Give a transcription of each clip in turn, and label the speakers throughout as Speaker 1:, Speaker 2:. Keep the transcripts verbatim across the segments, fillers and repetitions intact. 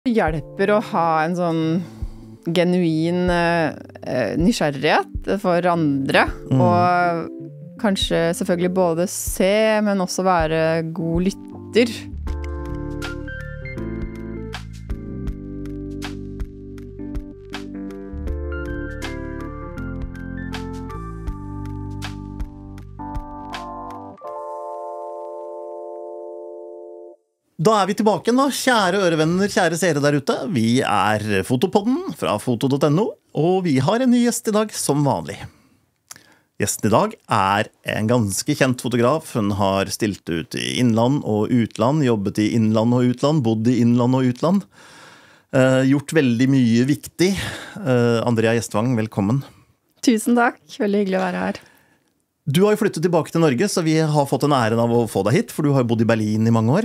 Speaker 1: Hjelper å ha en sånn genuin eh, nysgjerrighet for andre, mm. og kanskje selvfølgelig både se, men også være god lytter.
Speaker 2: Da er vi tilbake nå, kjære ørevenner, kjære seere der ute. Vi er Fotopodden fra foto punktum no, og vi har en ny gjest i dag som vanlig. Gjesten i dag er en ganske kjent fotograf. Hun har stilt ut i innland og utland, jobbet i innland og utland, bodd i innland og utland. Uh, gjort veldig mye viktig. Uh, Andrea Gjestvang, velkommen.
Speaker 1: Tusen takk, veldig hyggelig å være her.
Speaker 2: Du har jo flyttet tilbake til Norge, så vi har fått en æren av å få deg hit, for du har bodd i Berlin i mange år.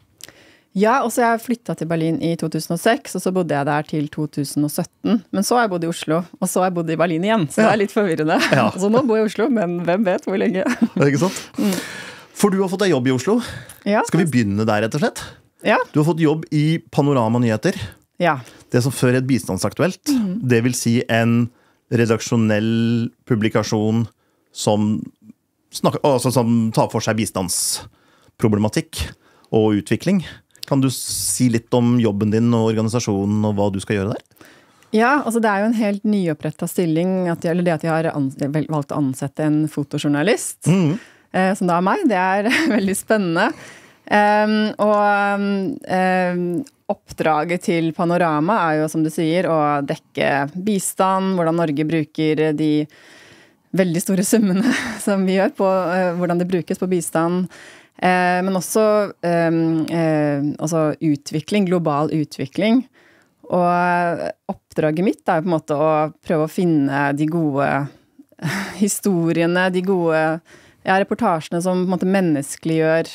Speaker 1: Ja, og så jeg flyttet til Berlin i to tusen og seks, og så bodde jeg der til to tusen og sytten. Men så har jeg bodd i Oslo, og så har jeg bodd i Berlin igjen, så det er litt forvirrende. Ja. Så nå bor jeg i Oslo, men hvem vet hvor lenge.
Speaker 2: Det er ikke sant? Mm. For du har fått deg jobb i Oslo.
Speaker 1: Ja.
Speaker 2: Skal vi begynne der, rett og slett?
Speaker 1: Ja.
Speaker 2: Du har fått jobb i Panorama Nyheter.
Speaker 1: Ja.
Speaker 2: Det som før het Bistandsaktuelt. Mm. Det vil si en redaksjonell publikasjon som, snakker, altså som tar for seg bistandsproblematikk og utvikling. Kan du si litt om jobben din og organisasjonen og hva du skal gjøre der?
Speaker 1: Ja, altså det er jo en helt nyopprettet stilling, at de, eller det at de har valgt å ansette en fotojournalist, mm. eh, som da er meg. Det er veldig spennende. Um, og um, oppdraget til Panorama er jo, som du sier, å dekke bistand, hvordan Norge bruker de veldig store summene som vi gjør på uh, hvordan det brukes på bistand. Eh, men også eh, eh, altså utvikling, global utvikling. Og oppdraget mitt er på en måte å prøve å finne de gode historiene, de gode ja, reportasjene som på en måte menneskeliggjør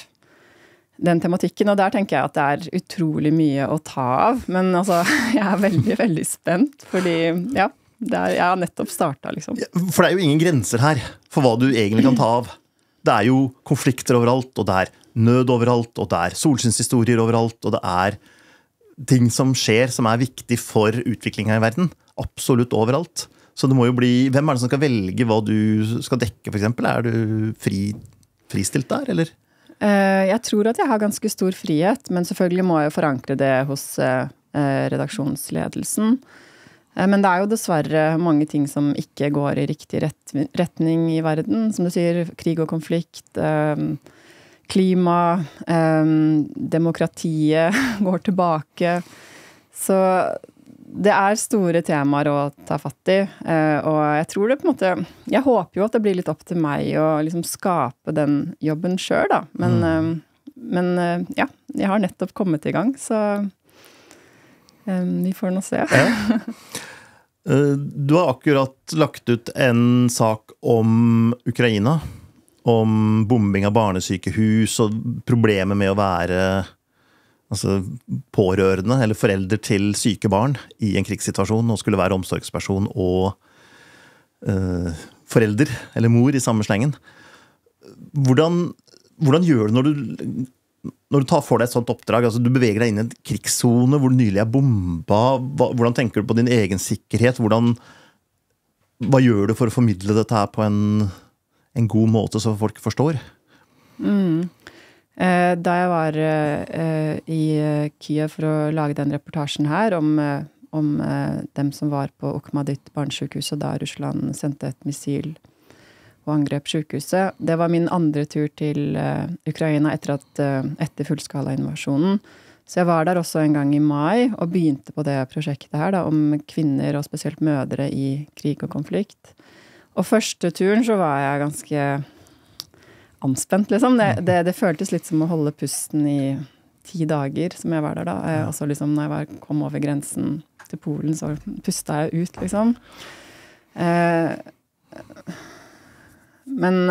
Speaker 1: den tematikken. Og der tenker jeg at det er utrolig mye å ta av. Men altså, jeg er veldig, veldig spent, fordi ja, det er, jeg har nettopp startet, liksom.
Speaker 2: Ja, for det er jo ingen grenser her for hva du egentlig kan ta av. Det er jo konflikter overalt, og det er nød overalt, og det er solskinnshistorier overalt, og det er ting som skjer som er viktig for utviklingen i verden. Absolutt overalt. Så det må jo bli, hvem er det som skal velge hva du skal dekke, for eksempel? Er du fri, fristilt der, eller?
Speaker 1: Jeg tror at jeg har ganske stor frihet, men selvfølgelig må jeg forankre det hos redaksjonsledelsen. Men det er jo dessverre mange ting som ikke går i riktig retning i verden. Som du sier, krig og konflikt, klima, demokratiet går tilbake. Så det er store temaer å ta fatt i. Og jeg tror det på en måte, jeg håper jo at det blir litt opp til meg å liksom skape den jobben selv da. Men, mm. men ja, jeg har nettopp kommet i gang, så... Um, vi får nå se. Ja.
Speaker 2: Du har akkurat lagt ut en sak om Ukraina, om bombing av barnesykehus og problemet med å være altså, pårørende eller forelder til syke barn i en krigssituasjon og skulle være omsorgsperson og uh, forelder eller mor i samme slengen. Hvordan, hvordan gjør du når du Når du tar for deg et sånt oppdrag, altså du beveger deg inn i en krigszone hvor det nylig er bomba, hva, hvordan tenker du på din egen sikkerhet? Hvordan, hva gjør du for å formidle dette her på en, en god måte så folk forstår?
Speaker 1: Mm. Eh, da jeg var eh, i Kiev for å lage den reportasjen her om, om eh, dem som var på Okhmadit barnesykehus, og da Russland sendte et missil og angrep sykehuset. Det var min andre tur til uh, Ukraina etter, at, uh, etter fullskala-invasjonen. Så jeg var der også en gang i mai og begynte på det prosjektet her da, om kvinner og spesielt mødre i krig og konflikt. Og første turen så var jeg ganske anspent, liksom. Det, det, det føltes litt som å holde pusten i ti dager som jeg var der da. Jeg, altså liksom når jeg var, kom over grensen til Polen, så pustet jeg ut, liksom. Eh, Men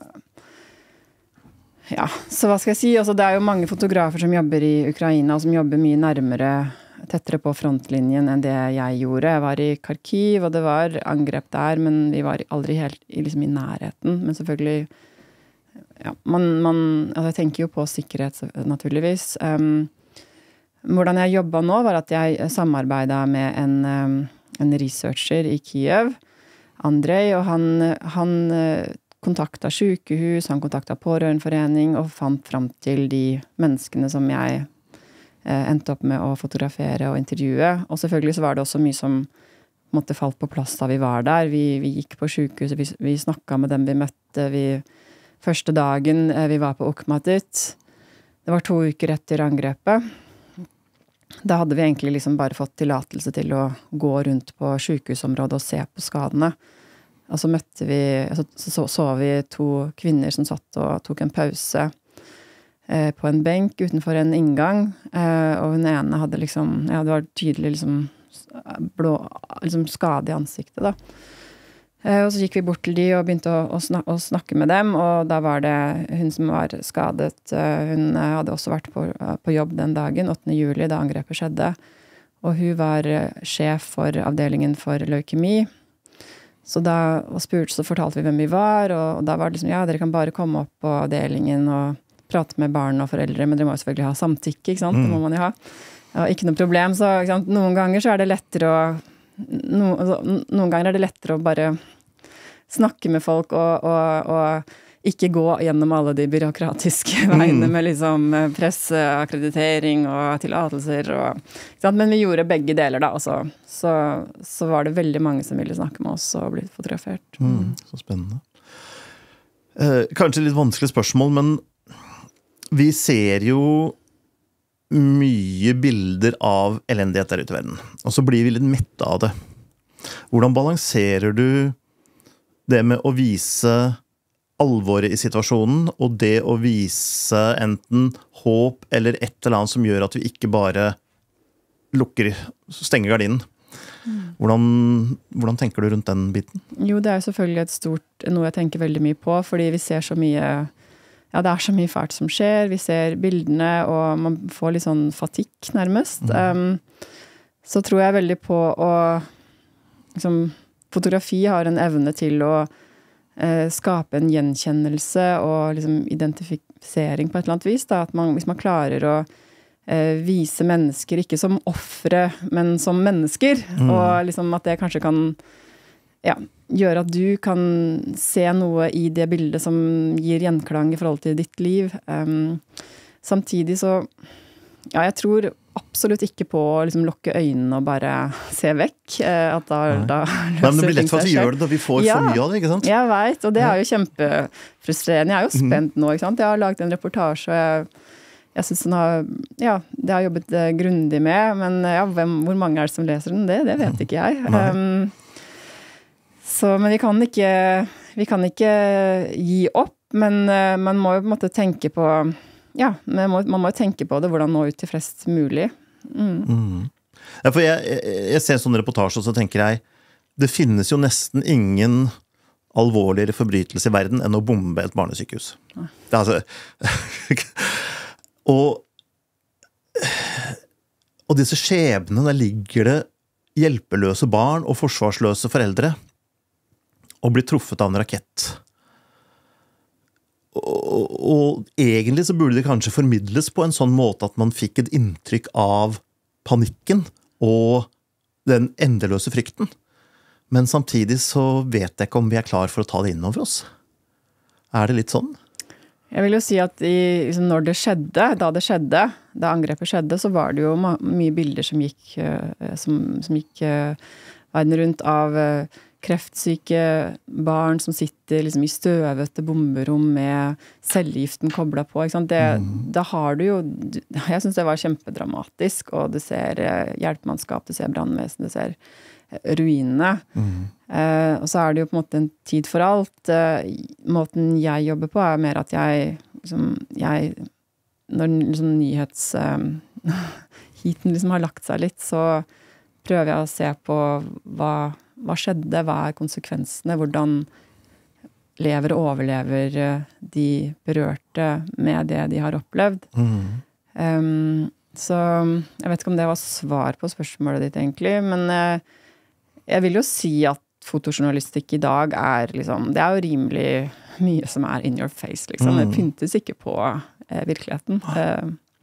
Speaker 1: ja, så hva skal jeg si? Altså, det er jo mange fotografer som jobber i Ukraina, og som jobber mye nærmere, tettere på frontlinjen enn det jeg gjorde. Jeg var i Kharkiv, og det var angrep der, men vi var aldri helt liksom, i nærheten. Men selvfølgelig, ja, man, man, altså jeg tenker jo på sikkerhet, naturligvis. Um, hvordan jeg jobbet nå var at jeg samarbeidet med en, en researcher i Kiev, Andrej, og han, han kontaktet sykehus, han kontaktet pårørendeforening og fant frem til de menneskene som jeg endte opp med å fotografere og intervjue. Og selvfølgelig så var det også mye som måtte falt på plass da vi var der. Vi, vi gikk på sykehuset, vi, vi snakket med dem vi møtte. Vi, første dagen vi var på Okhmatit, det var to uker etter angrepet. Da hadde vi egentlig liksom bare fått tillatelse til å gå rundt på sykehusområdet og se på skadene. Og så møtte vi, så, så, så vi to kvinner som satt og tok en pause eh, på en benk utenfor en inngang. Eh, og hun ene hadde liksom, ja, det var tydelig liksom blå, liksom skade i ansiktet da. Eh, og så gikk vi bort til de og begynte å, å, snakke, å snakke med dem, og da var det hun som var skadet. Eh, hun hadde også vært på, på jobb den dagen, åttende juli, da angrepet skjedde. Og hun var sjef for avdelingen for leukemi. Så da og spurt, så fortalte vi hvem vi var, og, og da var det liksom, ja, dere kan bare komme opp på avdelingen og prate med barn og foreldre, men dere må jo selvfølgelig ha samtykke, ikke sant? Mm. Det må man jo ha. Ja, ikke noe problem, så ikke sant? Noen ganger så er det lettere å no, altså, noen ganger er det lettere å bare snakke med folk og, og, og ikke gå gjennom alle de byråkratiske veiene mm. med liksom presse, akkreditering og tillatelser og, ikke sant? Men vi gjorde begge deler da, og så, så, så var det veldig mange som ville snakke med oss og bli fotografert.
Speaker 2: Mm, så spennende. Eh, kanskje litt vanskelig spørsmål, men vi ser jo mye bilder av elendighet der ute i verden. Og så blir vi litt mette av det. Hvordan balanserer du det med å vise alvoret i situasjonen, og det å vise enten håp eller et eller annet som gjør at vi ikke bare lukker, stenger gardinen? Hvordan, hvordan tenker du rundt den biten? Jo,
Speaker 1: det er jo selvfølgelig et stort, noe jeg tenker veldig mye på, fordi vi ser så mye ja, det er så mye fælt som skjer. Vi ser bildene, og man får litt sånn fatikk, nærmest. Mm. Um, så tror jeg veldig på å liksom, fotografi har en evne til å uh, skape en gjenkjennelse og liksom, identifisering på et eller annet vis. Da. At man, hvis man klarer å uh, vise mennesker ikke som offre, men som mennesker, mm. og liksom, at det kanskje kan ja, gjør at du kan se noe i det bildet som gir gjenklang i forhold til ditt liv. Um, samtidig så, ja, jeg tror absolutt ikke på å liksom, lukke øynene og bare se vekk. Uh, at da, da
Speaker 2: Nei, men det blir lett for at vi gjør det da vi får ja, for mye av det, ikke sant?
Speaker 1: Jeg vet, og det er jo kjempefrustrerende. Jeg er jo spent nå, ikke sant? Jeg har laget en reportasje, og jeg, jeg synes den har, ja, det har jeg jobbet uh, grundig med, men ja, hvem, hvor mange er det som leser den? Det, det vet ikke jeg. Um, Så, men vi kan ikke, vi kan ikke gi opp, men uh, man må jo på en måte tenke på, ja, man må, man må jo tenke på det, hvordan nå ut til flest mulig. Mm.
Speaker 2: Mm. Ja, for jeg, jeg, jeg ser en sånn reportasje, og så tenker jeg, det finnes jo nesten ingen alvorligere forbrytelse i verden enn å bombe et barnesykehus. Ja. Det er altså, og, og disse skjebnene, der ligger det hjelpeløse barn og forsvarsløse foreldre, og blir truffet av en rakett. Og, og, og egentlig så burde det kanskje formidles på en sånn måte at man fikk et inntrykk av panikken og den endeløse frykten. Men samtidig så vet jeg ikke om vi er klar for å ta det inn over oss. Er det litt sånn?
Speaker 1: Jeg vil jo si at i, liksom når det skjedde, da det skjedde, da angrepet skjedde, så var det jo mye bilder som gikk, som, som gikk verden rundt av kreftsyke barn som sitter liksom i støvete bomberom med cellegiften koblet på. Ikke sant? Det, mm. Da har du jo, jeg synes det var kjempedramatisk, og du ser hjelpemannskap, du ser brannvesen, du ser ruinene. Mm. Eh, og så er det jo på en måte en tid for alt. Eh, måten jeg jobber på er mer at jeg, liksom, jeg når liksom nyhets eh, hiten liksom har lagt seg litt, så prøver jeg å se på hva Hva skjedde? Hva er konsekvensene? Hvordan lever og overlever de berørte med det de har opplevd? Mm. Um, så jeg vet ikke om det var svar på spørsmålet ditt egentlig, men uh, jeg vil jo si at fotojournalistikk i dag er liksom, det er jo rimelig mye som er in your face, liksom. Mm. Det pyntes ikke på uh, virkeligheten. Uh,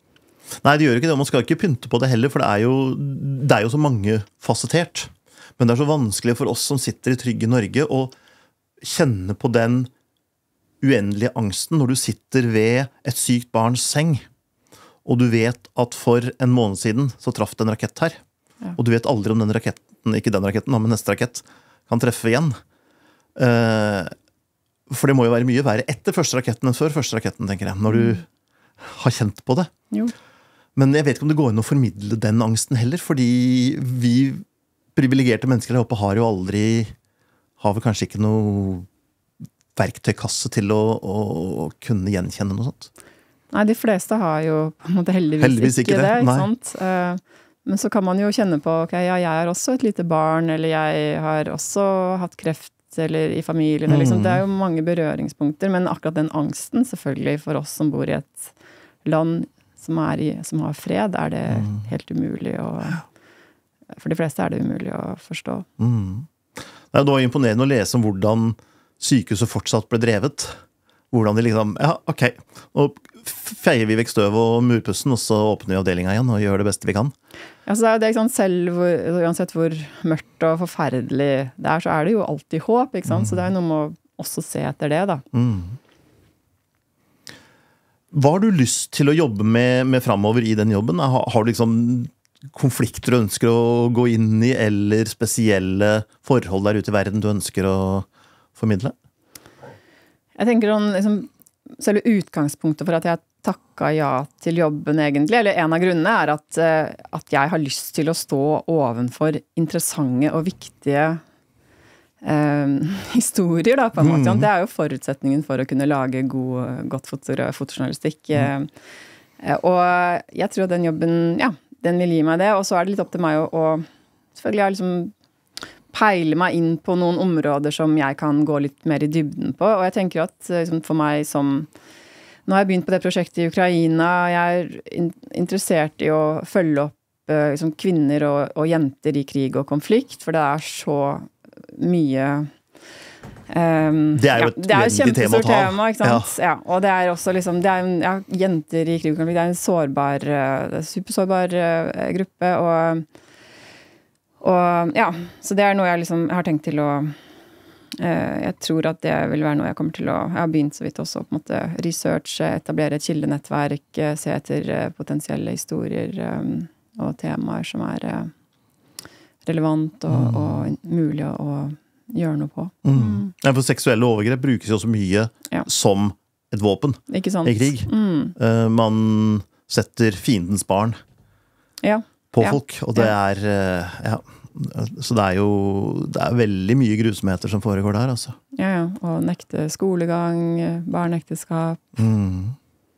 Speaker 2: Nei, det gjør ikke det, og man skal ikke pynte på det heller, for det er jo, det er jo så mangefasettert. Men det er så vanskelig for oss som sitter i trygge Norge å kjenne på den uendelige angsten når du sitter ved et sykt barns seng, og du vet at for en måned siden så traff det en rakett her. Ja. Og du vet aldri om den raketten, ikke den raketten, men neste rakett, kan treffe igjen. Uh, for det må jo være mye verre etter første raketten enn før første raketten, tenker jeg, når du mm. har kjent på det.
Speaker 1: Jo.
Speaker 2: Men jeg vet ikke om det går inn å formidle den angsten heller, fordi vi privilegerte mennesker her oppe har jo aldri, har vel kanskje ikke noe verktøykasse til å, å kunne gjenkjenne noe sånt.
Speaker 1: Nei, de fleste har jo på en måte heldigvis, heldigvis ikke, ikke det, ikke sant? Uh, men så kan man jo kjenne på, ok, ja, jeg er også et lite barn, eller jeg har også hatt kreft, eller i familien, mm. liksom. Det er jo mange berøringspunkter, men akkurat den angsten, selvfølgelig, for oss som bor i et land som, er i, som har fred, er det mm. helt umulig å, for de fleste er det umulig å forstå.
Speaker 2: Mm. Det er da imponerende å lese om hvordan sykehuset fortsatt ble drevet. Hvordan de liksom, ja, ok, og feier vi vekk støv og murpussen, og så åpner vi avdelingen igjen og gjør det beste vi kan.
Speaker 1: Ja, så det er jo det, ikke sant, selv hvor, uansett hvor mørkt og forferdelig det er, så er det jo alltid håp, ikke sant? Mm. Så det er noe med å også se etter det, da.
Speaker 2: Mm. Hva har du lyst til å jobbe med, med fremover i den jobben? Har, har du liksom konflikter du ønsker å gå inn i, eller spesielle forhold der ute i verden du ønsker å formidle?
Speaker 1: Jeg tenker om liksom, selve utgangspunktet for at jeg takket ja til jobben egentlig, eller en av grunnene er at, at jeg har lyst til å stå ovenfor interessante og viktige eh, historier, da, på en måte. Mm. Det er jo forutsetningen for å kunne lage god, godt foto, fotojournalistikk. Mm. Eh, og jeg tror at den jobben, ja, den vil gi meg det, og så er det litt opp til meg å, å selvfølgelig jeg liksom peile meg inn på noen områder som jeg kan gå litt mer i dybden på. Og jeg tenker at liksom, for meg som... Nå har jeg begynt på det prosjektet i Ukraina. Jeg er interessert i å følge opp liksom, kvinner og, og jenter i krig og konflikt, for det er så mye... Um,
Speaker 2: det er jo et
Speaker 1: ja,
Speaker 2: veldig tema å ta.
Speaker 1: Tema, ikke sant? Ja. Ja, og det er også liksom... Det er, ja, jenter i krig og konflikt, det er en sårbar, det er supersårbar uh, gruppe, og... Og ja, så det er noe jeg liksom har tenkt til å, eh, jeg tror at det vil være noe jeg kommer til å, jeg har begynt så vidt også på en måte researche, etablere et kildenettverk, eh, se etter eh, potensielle historier eh, og temaer som er eh, relevant og, mm. og mulig å, å gjøre noe på.
Speaker 2: Mm. Mm. Ja, for seksuelle overgrep brukes jo så mye ja. Som et våpen
Speaker 1: Ikke sant?
Speaker 2: I krig.
Speaker 1: Mm.
Speaker 2: Uh, man setter fiendens barn
Speaker 1: ja.
Speaker 2: På
Speaker 1: ja.
Speaker 2: folk, og det ja. Er, uh, ja, så det er jo det er veldig mye grusomheter som foregår der, altså.
Speaker 1: Ja, ja, og nekte skolegang, barneekteskap.
Speaker 2: Mm.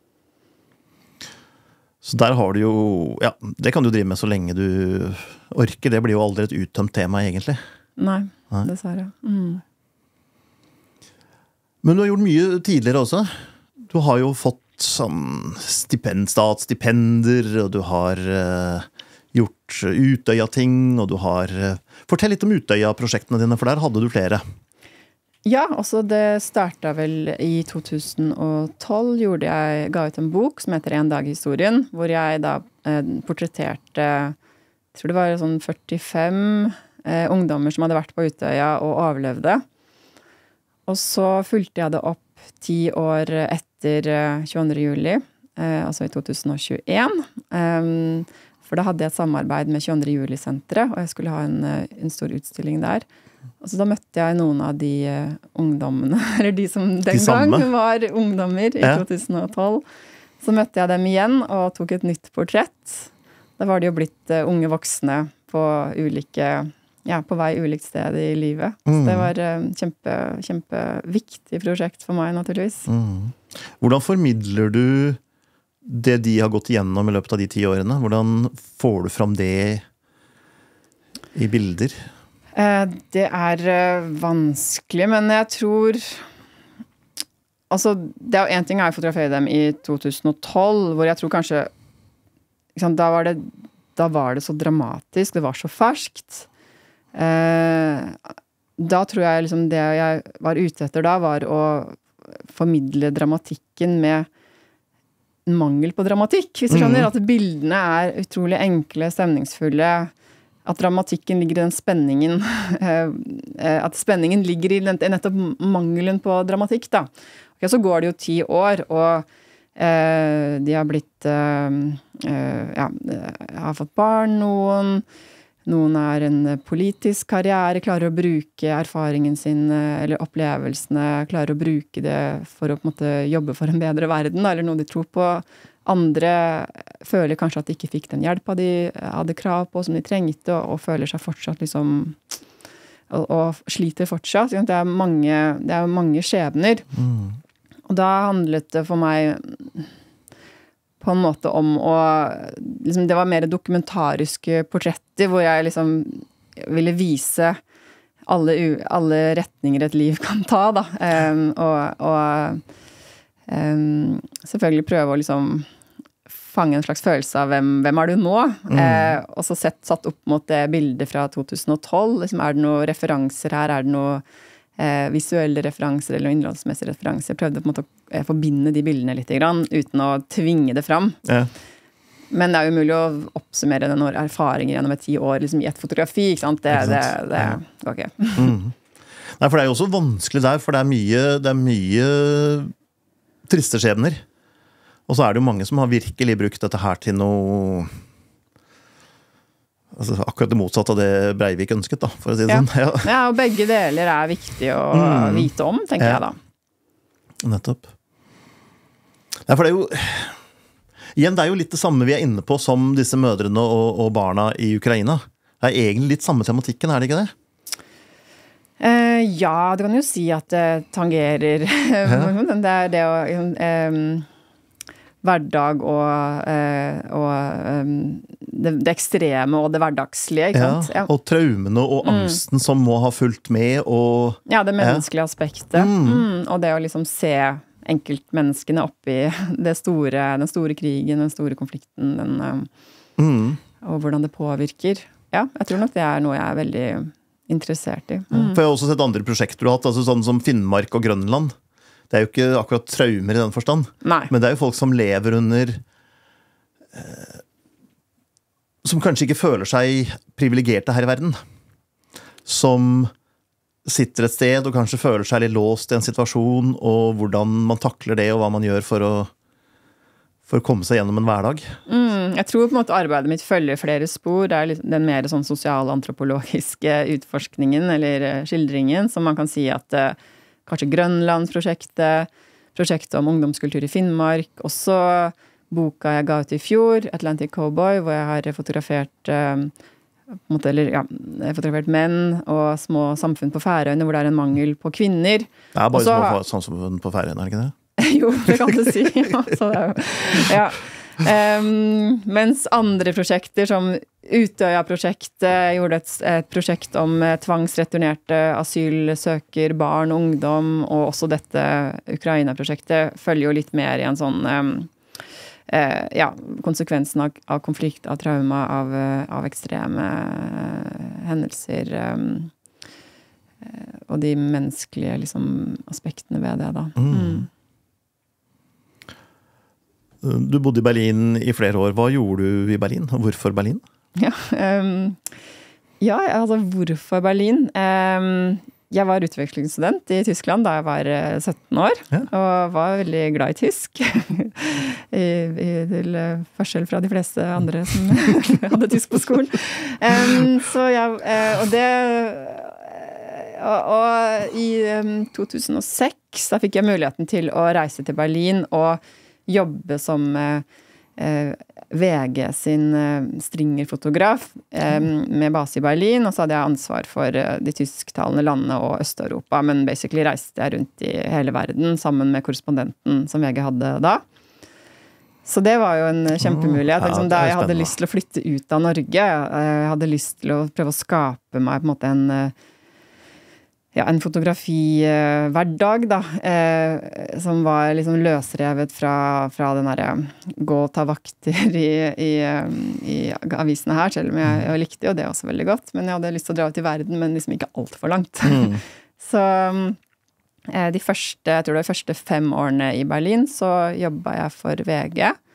Speaker 2: Så der har du jo, ja, det kan du drive med så lenge du orker, det blir jo aldri et uttømt tema egentlig.
Speaker 1: Nei, Nei. Dessverre. Mm.
Speaker 2: Men du har gjort mye tidligere også. Du har jo fått sånn stipend, statsstipender, og du har... Uh, gjort Utøya-ting, og du har... Fortell litt om Utøya-prosjektene dine, for der hadde du flere.
Speaker 1: Ja, også det startet vel i to tusen og tolv, gjorde jeg, ga ut en bok som heter En dag i historien, hvor jeg da eh, portretterte, jeg tror det var sånn førtifem eh, ungdommer som hadde vært på Utøya og overlevde. Og så fulgte jeg det opp ti år etter eh, tjueandre juli, eh, altså i to tusen og tjueen. Um, For da hadde jeg et samarbeid med tjueandre juli-senteret, og jeg skulle ha en, en stor utstilling der. Og så da møtte jeg noen av de uh, ungdommene, eller de som den de gang var ungdommer i ja. to tusen og tolv. Så møtte jeg dem igjen og tok et nytt portrett. Da var de jo blitt uh, unge voksne på ulike, ja, på vei ulikt sted i livet. Mm. Så det var uh, kjempe, kjempeviktig prosjekt for meg, naturligvis.
Speaker 2: Mm. Hvordan formidler du det de har gått igjennom i løpet av de ti årene? Hvordan får du fram det i bilder?
Speaker 1: Eh, det er eh, vanskelig, men jeg tror... Altså, det er jo en ting er å fotografere dem i to tusen og tolv, hvor jeg tror kanskje... Liksom, da, var det, da var det så dramatisk, det var så ferskt. Eh, da tror jeg liksom det jeg var ute etter da, var å formidle dramatikken med en mangel på dramatikk, hvis du skjønner, at bildene er utrolig enkle, stemningsfulle, at dramatikken ligger i den spenningen, at spenningen ligger i nettopp mangelen på dramatikk, da. Okay, så går det jo ti år, og eh, de har blitt, eh, ja, har fått barn, noen, noen er en politisk karriere, klarer å bruke erfaringen sin, eller opplevelsene, klarer å bruke det for å på en måte jobbe for en bedre verden, eller noe de tror på. Andre føler kanskje at de ikke fikk den hjelpa de hadde krav på, som de trengte, og, og føler seg fortsatt liksom, og, og sliter fortsatt. Det er mange, det er mange skjebner. Mm. Og da handlet det for meg på en måte om å, liksom, det var mer dokumentariske portretter, hvor jeg liksom ville vise alle, alle retninger et liv kan ta, da. Um, og og um, selvfølgelig prøve å liksom fange en slags følelse av hvem, hvem er du nå? Mm. Eh, og så sett, satt opp mot det bildet fra to tusen og tolv. Liksom, er det noen referanser her? Er det noen eh, visuelle referanser eller innholdsmessige referanser? Jeg prøvde på en måte å eh, forbinde de bildene litt, grann, uten å tvinge det fram. Ja. Men det er jo mulig å oppsummere den erfaringen gjennom et ti år liksom, i et fotografi, ikke sant? Det, ikke sant? det, det går ikke.
Speaker 2: Mm. Nei, for det er jo også vanskelig der, for det er mye, det er mye triste skjebner. Og så er det jo mange som har virkelig brukt dette her til noe, altså akkurat det motsatte av det Breivik ønsket, da, for å si det
Speaker 1: ja.
Speaker 2: sånn. Ja.
Speaker 1: ja, og begge deler er viktig å mm. vite om, tenker ja. jeg da.
Speaker 2: Nettopp. Nei, for det er jo, igjen, det er jo litt det samme vi er inne på som disse mødrene og, og barna i Ukraina. Det er egentlig litt samme tematikken, er det ikke det?
Speaker 1: Uh, ja, du kan jo si at det tangerer. det er det å... Um, hverdag og, og um, det, det ekstreme og det hverdagslige, ikke sant?
Speaker 2: Ja, og traumene og angsten mm. som må ha fulgt med, og...
Speaker 1: Ja, det menneskelige ja. aspektet. Mm. Mm, og det å liksom se enkeltmenneskene oppi det store, den store krigen, den store konflikten, den, um, mm. og hvordan det påvirker. Ja, jeg tror nok det er noe jeg er veldig interessert i. Mm.
Speaker 2: For jeg har også sett andre prosjekter du har hatt, altså sånn som Finnmark og Grønland. Det er jo ikke akkurat traumer i den forstand.
Speaker 1: Nei.
Speaker 2: Men det er jo folk som lever under eh, som kanskje ikke føler seg privilegerte her i verden. Som sitter et sted og kanskje føler seg litt låst i en situasjon, og hvordan man takler det, og hva man gjør for å, for å komme seg gjennom en hverdag.
Speaker 1: Mm, jeg tror på en måte arbeidet mitt følger flere spor. Det er den mer sånn sosialantropologiske utforskningen, eller skildringen, som man kan si at kanskje Grønlandsprosjektet, prosjektet om ungdomskultur i Finnmark, også boka jeg ga ut i fjor, Atlantic Cowboy, hvor jeg har fotografert, eh, på en måte, eller, ja, fotografert menn og små samfunn på Færøyene, hvor det er en mangel på kvinner.
Speaker 2: Det er bare
Speaker 1: også,
Speaker 2: små samfunn på Færøyene, er det ikke det?
Speaker 1: Jo, det kan du si. Ja, så det er jo, ja. Um, mens andre prosjekter som Utøya-prosjektet gjorde et, et prosjekt om tvangsreturnerte asylsøker, barn, ungdom, og også dette Ukraina-prosjektet følger jo litt mer i en sånn um, uh, ja, konsekvensen av, av konflikt, av trauma, av, av ekstreme uh, hendelser um, uh, og de menneskelige liksom, aspektene ved det da. Mm. Mm.
Speaker 2: Du bodde i Berlin i flere år. Hva gjorde du i Berlin? Hvorfor Berlin?
Speaker 1: Ja, um, ja altså hvorfor Berlin? Um, jeg var utvekslingsstudent i Tyskland da jeg var sytten år, ja. Og var veldig glad i tysk. I, i, til forskjell fra de fleste andre som hadde tysk på skolen. Um, så jeg, og det... Og, og i um, to tusen og seks da fikk jeg muligheten til å reise til Berlin og jobbe som eh, V G sin eh, stringerfotograf eh, med base i Berlin, og så hadde jeg ansvar for eh, de tysktalende landene og Øst-Europa, men basically reiste jeg rundt i hele verden sammen med korrespondenten som V G hadde da. Så det var jo en kjempemulighet.
Speaker 2: Oh, ja,
Speaker 1: liksom, da jeg hadde lyst til å flytte ut av Norge, jeg hadde lyst til å prøve å skape meg på en måte en ja, en fotografi-hverdag da, eh, som var liksom løsrevet fra, fra den der gå og ta vakter i, i, i avisene her, selv om jeg, jeg likte jo det også veldig godt, men jeg hadde lyst til å dra ut i verden, men liksom ikke alt for langt. Mm. Så eh, de første, jeg tror det var de første fem årene i Berlin, så jobbet jeg for V G,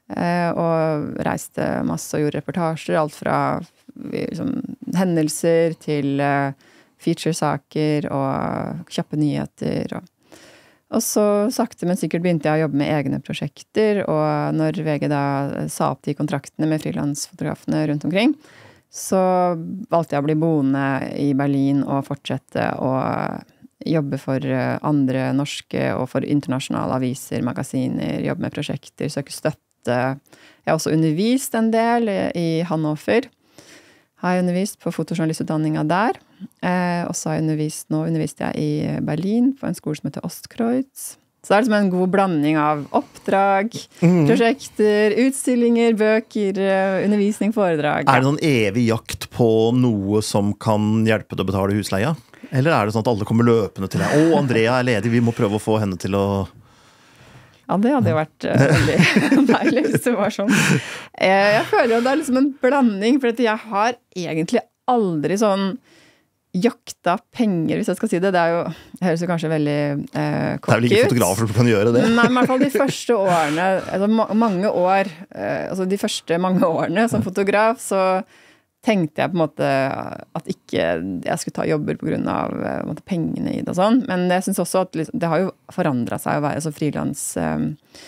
Speaker 1: Eh, og reiste masse og gjorde reportasjer, alt fra liksom, hendelser til eh, feature-saker og kjappe nyheter. Og, og så sakte, men sikkert begynte jeg å jobbe med egne prosjekter, og når V G da sa opp de kontraktene med frilansfotografene rundt omkring, så valgte jeg å bli boende i Berlin og fortsette å jobbe for andre norske og for internasjonale aviser, magasiner, jobbe med prosjekter, søke støtte. Jeg har også undervist en del i Hannover. Har jeg undervist på fotojournalistutdanninga der. Eh, og så har jeg undervist, nå underviste jeg i Berlin på en skole som heter Ostkreuz. Så det er liksom en god blanding av oppdrag, mm. prosjekter, utstillinger, bøker, undervisning, foredrag.
Speaker 2: Er det noen evig jakt på noe som kan hjelpe deg å betale husleia? Eller er det sånn at alle kommer løpende til deg? Å, Andrea er ledig, vi må prøve å få henne til å...
Speaker 1: Ja, det hadde jo vært uh, veldig deilig hvis det var sånn. Jeg, jeg føler jo det er liksom en blanding, for jeg har egentlig aldri sånn jakta penger, hvis jeg skal si det. Det er jo, det høres jo kanskje veldig eh, kokk ut. Det er vel ikke fotografer som kan gjøre det? Nei, men i hvert fall de første årene, altså ma mange år, eh, altså de første mange årene som fotograf, så tenkte jeg på en måte at ikke jeg skulle ta jobber på grunn av eh, måte, pengene i det og sånn. Men jeg synes også at liksom, det har jo forandret seg å være så frilans eh,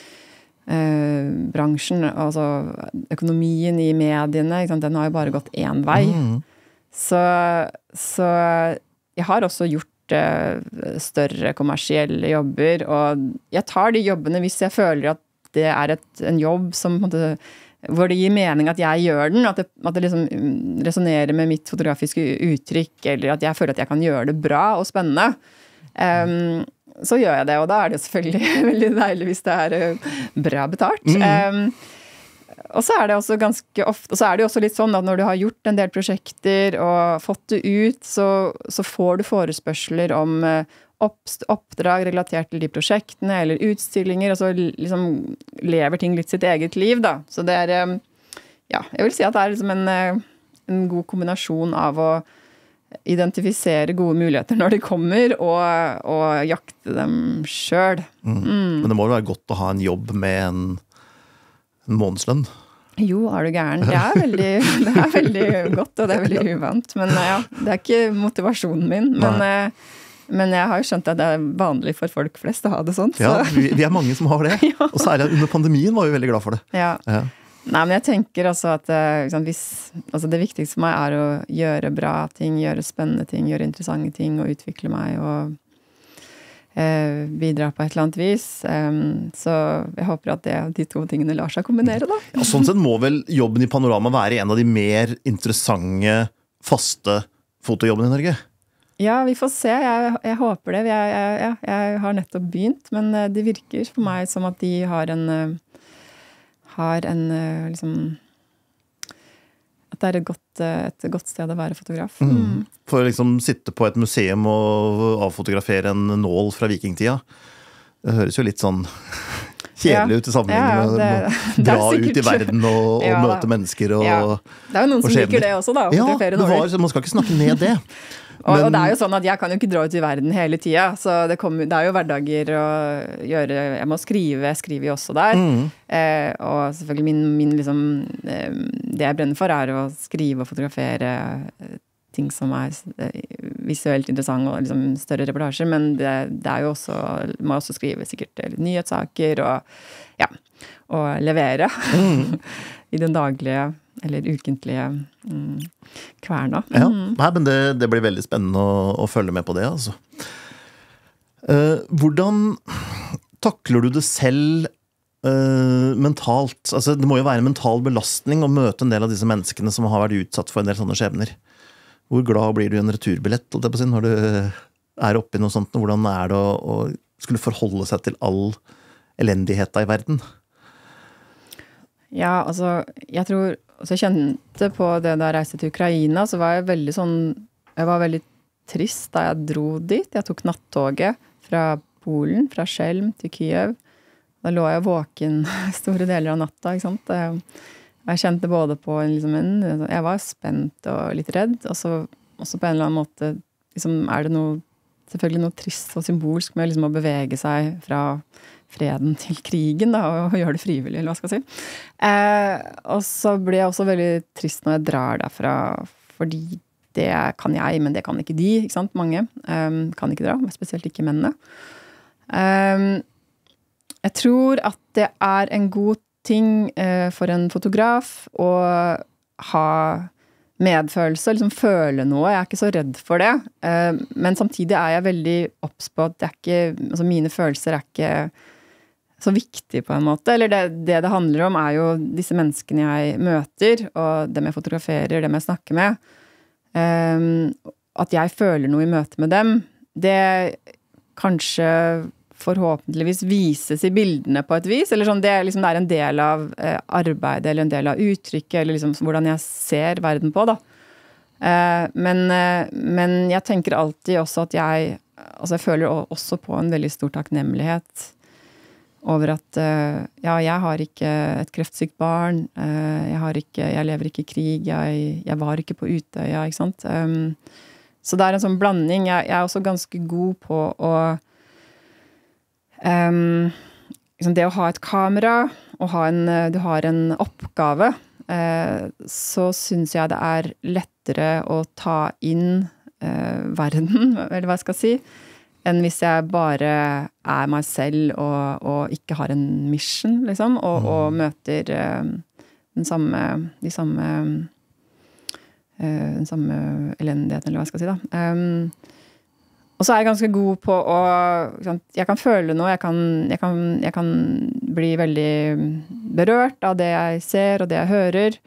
Speaker 1: eh, bransjen, altså økonomien i mediene, ikke sant? Den har jo bare gått én vei. Mm. Så, så jeg har også gjort eh, større kommersielle jobber, og jeg tar de jobbene hvis jeg føler at det er et, en jobb som, på en måte, hvor det gir mening at jeg gjør den, at det, at det liksom resonerer med mitt fotografiske uttrykk, eller at jeg føler at jeg kan gjøre det bra og spennende. Um, så gjør jeg det, og da er det selvfølgelig veldig deilig hvis det er bra betalt. Mm. Um, Og så er det også ganske ofte, og så er det jo også litt sånn at når du har gjort en del prosjekter og fått det ut, så, så får du forespørsler om oppdrag relatert til de prosjektene, eller utstillinger, og så liksom lever ting litt sitt eget liv, da. Så det er, ja, jeg vil si at det er liksom en, en god kombinasjon av å identifisere gode muligheter når de kommer, og, og jakte dem selv.
Speaker 2: Mm. Mm. Men det må jo være godt å ha en jobb med en en månedslønn.
Speaker 1: Jo, er du gæren. Det er veldig, det er veldig godt, og det er veldig uvant. Men ja, det er ikke motivasjonen min. Men, men jeg har jo skjønt at det er vanlig for folk flest å ha det sånn. Så.
Speaker 2: Ja, vi, vi er mange som har det. Ja. Og særlig under pandemien var vi veldig glad for det.
Speaker 1: Ja. Ja. Nei, men jeg tenker også at liksom, hvis, altså det viktigste for meg er å gjøre bra ting, gjøre spennende ting, gjøre interessante ting, og utvikle meg, og bidra på et eller annet vis. Så jeg håper at det, de to tingene lar seg kombinere, da.
Speaker 2: Ja, sånn sett må vel jobben i Panorama være en av de mer interessante, faste fotojobbene i Norge?
Speaker 1: Ja, vi får se. Jeg, jeg håper det. Jeg, jeg, jeg, jeg har nettopp begynt, men det virker for meg som at de har en har en liksom at det er et godt, et godt sted å være fotograf. Mm.
Speaker 2: Mm. For å liksom sitte på et museum og avfotografere en nål fra vikingtida, det høres jo litt sånn kjedelig ja. ut i sammenheng med ja, å dra ut i verden og, og ja, møte mennesker og,
Speaker 1: ja. Det er jo noen som liker det også, da.
Speaker 2: Ja, det var, man skal ikke snakke ned det.
Speaker 1: Og, Men, og det er jo sånn at jeg kan jo ikke dra ut i verden hele tida, så det, kommer, det er jo hverdager å gjøre, jeg må skrive, jeg skriver jo også der, mm. eh, og selvfølgelig min, min liksom, eh, det jeg brenner for er å skrive og fotografere ting som er visuelt interessant og liksom større reportasjer, men det, det er jo også, må også skrive sikkert nyhetssaker og, ja, og levere mm. i den daglige eller ukentlige mm, kverna. Mm.
Speaker 2: Ja, nei, men det, det blir veldig spennende å, å følge med på det, altså. Uh, hvordan takler du det selv uh, mentalt? Altså, det må jo være en mental belastning å møte en del av disse menneskene som har vært utsatt for en del sånne skjebner. Hvor glad blir du i en returbillett når du er oppe i noe sånt? Hvordan er det å, å skulle forholde seg til all elendigheten i verden?
Speaker 1: Ja, altså, jeg tror så jeg kjente på det da jeg reiste til Ukraina, så var jeg veldig sånn, jeg var veldig trist da jeg dro dit. Jeg tok nattoget fra Polen, fra Skjelm til Kyiv. Da lå jeg våken store deler av natta, ikke sant? Jeg kjente både på en, liksom en, jeg var spent og litt redd, og så også på en eller annen måte, liksom, er det noe, selvfølgelig noe trist og symbolsk med liksom å bevege seg fra freden til krigen da, og gjøre det frivillig, eller hva skal jeg si. Eh, og så blir jeg også veldig trist når jeg drar derfra, fordi det kan jeg, men det kan ikke de, ikke sant? Mange um, kan ikke dra, spesielt ikke mennene. Um, jeg tror at det er en god ting uh, for en fotograf å ha medfølelse, liksom føle noe. Jeg er ikke så redd for det, uh, men samtidig er jeg veldig obs på at det er ikke, altså mine følelser er ikke så viktige på en måte, eller det, det det handler om er jo disse menneskene jeg møter, og dem jeg fotograferer, dem jeg snakker med. Um, at jeg føler noe i møte med dem, det kanskje forhåpentligvis vises i bildene på et vis, eller sånn, det, liksom, det er en del av eh, arbeidet, eller en del av uttrykket, eller liksom hvordan jeg ser verden på, da. Uh, men, uh, men jeg tenker alltid også at jeg, altså jeg føler også på en veldig stor takknemlighet over at, uh, ja, jeg har ikke et kreftsykt barn, uh, jeg har ikke, jeg lever ikke i krig, jeg, jeg var ikke på Utøya, ikke sant? Um, så det er en sånn blanding. Jeg, jeg er også ganske god på å, um, liksom det å ha et kamera, og ha en, du har en oppgave, uh, så synes jeg det er lettere å ta inn uh, verden, eller hva jeg skal si, enn hvis jeg bare er meg selv og, og ikke har en mission, liksom, og, mm. og møter uh, den samme, de samme, uh, den samme elendigheten, eller hva jeg skal si da. Um, og så er jeg ganske god på å, jeg kan føle noe, jeg kan, jeg kan, jeg kan bli veldig berørt av det jeg ser og det jeg hører,